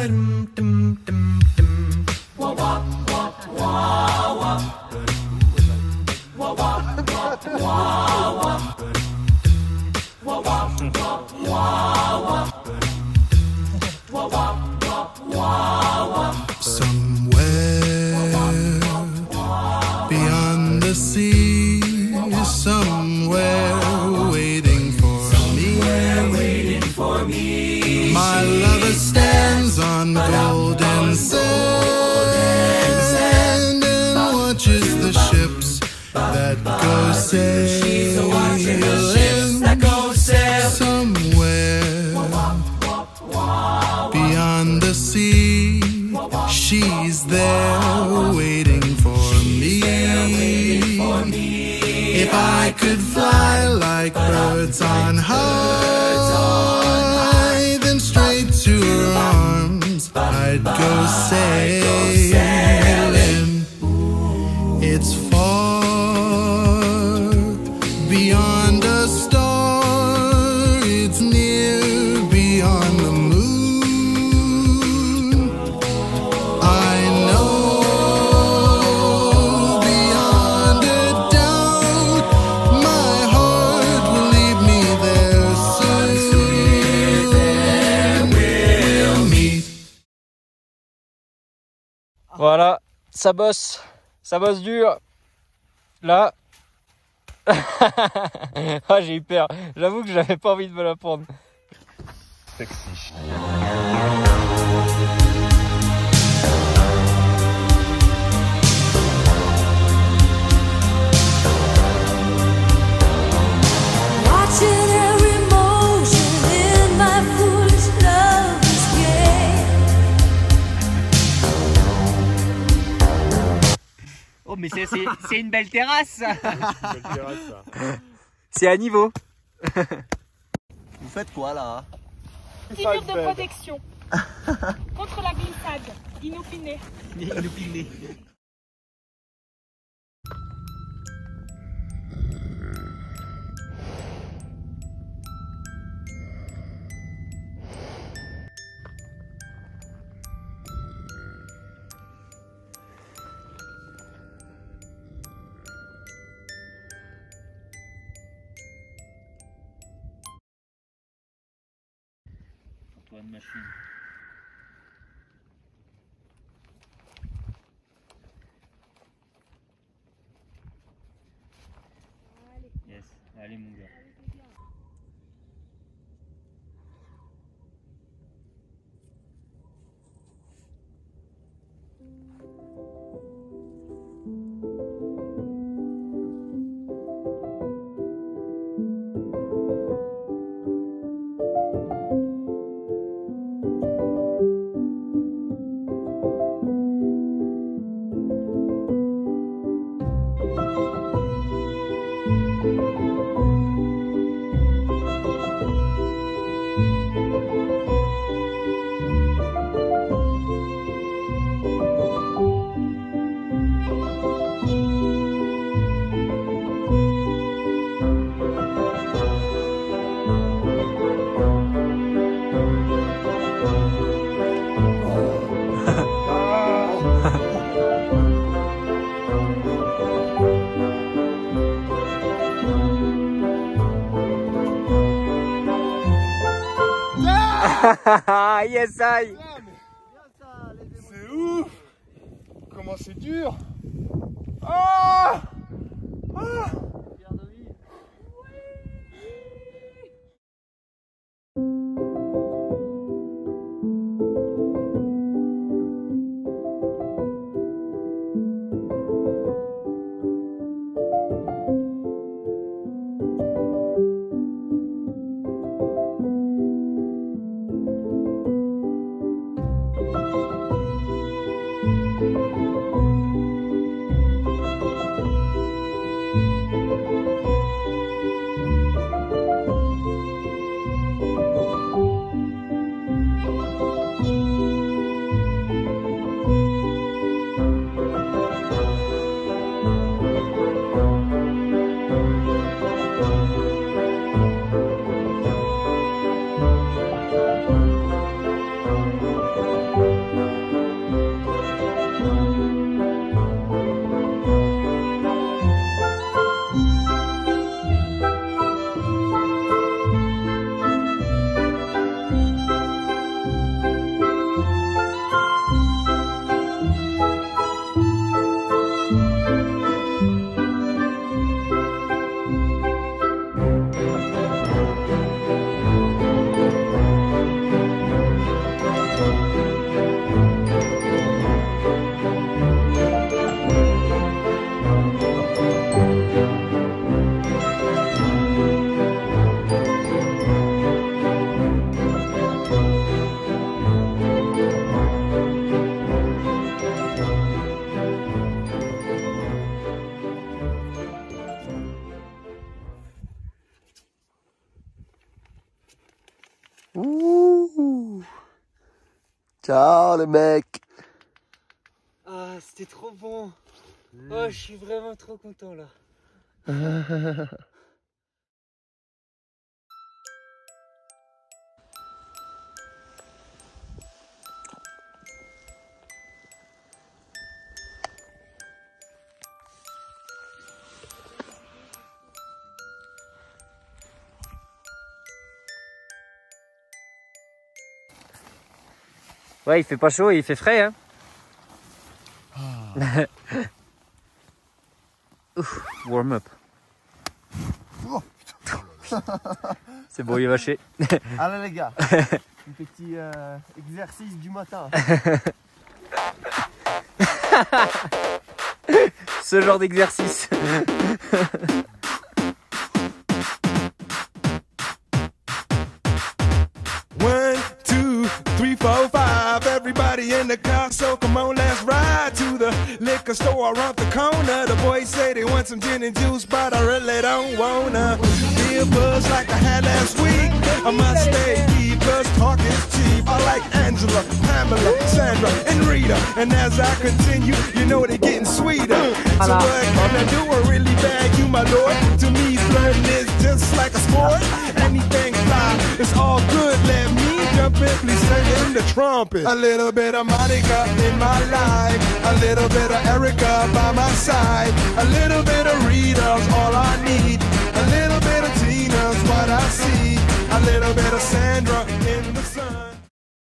Beyond the sea, somewhere waiting for me. My lover stands on golden sand and watches the ships that go sailing. Somewhere beyond the sea, she's there waiting for me. If I could fly like birds on high, then straight to her arms I'd go sailing. It's far beyond a star, it's near beyond the moon. Voilà, ça bosse dur. Là, ah, j'ai eu peur. J'avoue que j'avais pas envie de me la prendre. Sexy. Oh mais c'est une belle terrasse. C'est à niveau. Vous faites quoi là? Petit mur de protection contre la glissade. Inopiné. Antoine Machine. Yes, allez mon gars. Yes, I. C'est ouf. Comment c'est dur. Ah, ah. Ciao les mecs. Ah, c'était trop bon. Oh, je suis vraiment trop content là. Ouais, il fait pas chaud et il fait frais, hein. Ouf, warm up. C'est bon, il est vaché. Allez les gars, un petit exercice du matin. Ce genre d'exercice. 1, 2, 3, 4, 5. Everybody in the car, so come on, let's ride to the liquor store around the corner. The boys say they want some gin and juice, but I really don't wanna be a buzz like I had last week. I must stay deep, cause talk is cheap. I like Angela, Pamela, Sandra, and Rita. And as I continue, you know they're getting sweeter. So what can I do? I really bag you, my lord. To me, flirting is just like a sport. Anything fly, it's all good. Let me jump in, please sing in the trumpet. A little bit of Monica in my life, a little bit of Erica by my side, a little bit of Rita's all I need, a little bit of Tina's what I see, a little bit of Sandra in the sun.